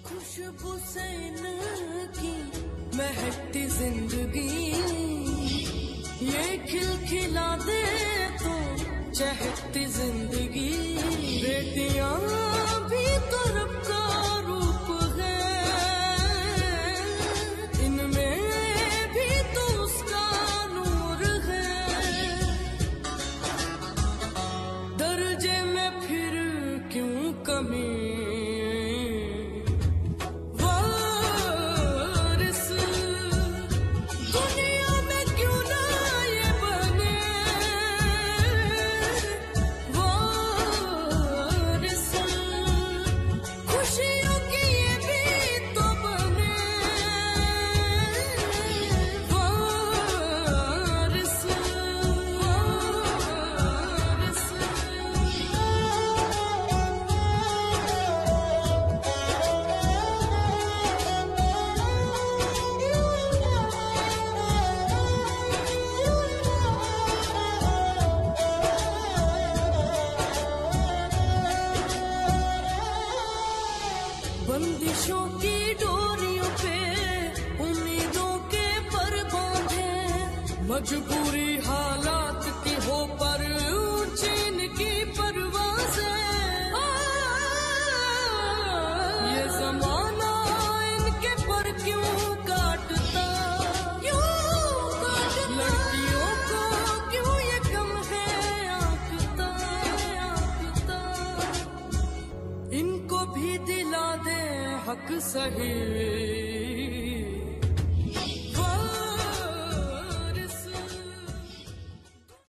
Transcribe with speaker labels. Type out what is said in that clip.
Speaker 1: खुशबू से इनकी महकती जिंदगी, ये खिलखिला दे तो चहकती जिंदगी। बेटियां भी तो रब का रूप है, इनमें भी तो उसका नूर है। दर्जे में फिर क्यों कमी, बंदिशों की डोरियों पे उम्मीदों के पर बांधे। मजबूरी हालात की हो पर चैन की परवाज़ें। ये ज़माना इनके पर क्यों काटता, लड़कियों को क्यों ये कम है आंकता। इनको भी दिला दे हक सही।